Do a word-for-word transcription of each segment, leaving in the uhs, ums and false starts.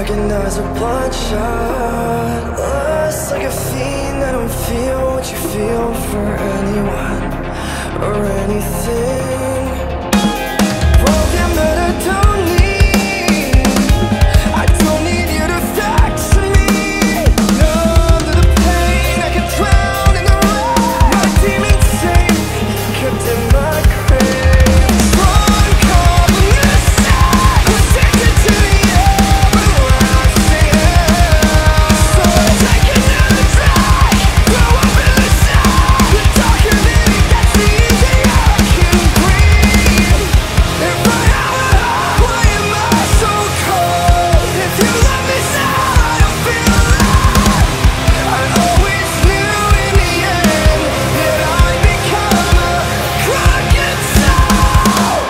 recognize a bloodshot. Lost like a fiend, I don't feel what you feel for anyone or anything. Broken but I don't need, I don't need you to fix me. Numb to the pain, I can drown in the rain. My demons safe, kept in my grave. Run, call the mistake, was addicted to the everlasting hell. So I take another drag, throw up in the sand. The darker that it gets, the easier I can breathe. If I have a heart, why am I so cold? If you love me so, I don't feel alive. I always knew in the end that I'd become a crocodile.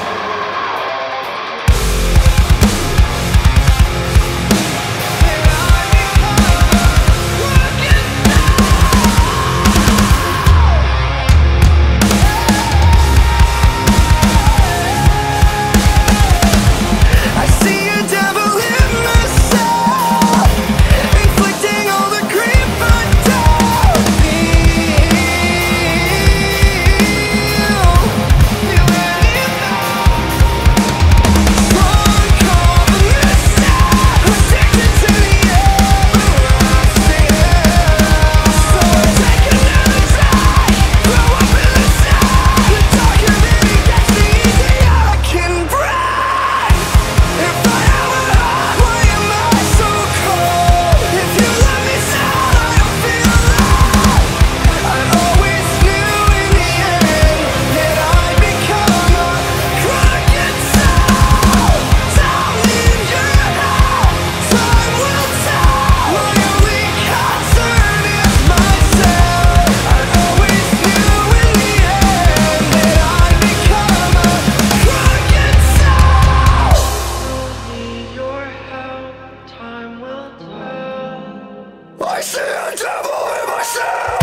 I see a devil in myself, inflicting all the grief I don't feel. Feel anything? Run, call the mistake, was addicted to the everlasting hell. So I take another drag, throw up in the sand. The darker that it gets, the easier I can breathe. If I have a heart, why am I so cold? If you love me so, I don't feel alive. I always knew in the end that I'd become a crocodile. Down in your head, time will tell. My only concern is myself. I always knew in the end that I'd become a crocodile. Need your help, time will tell. I see a devil in myself.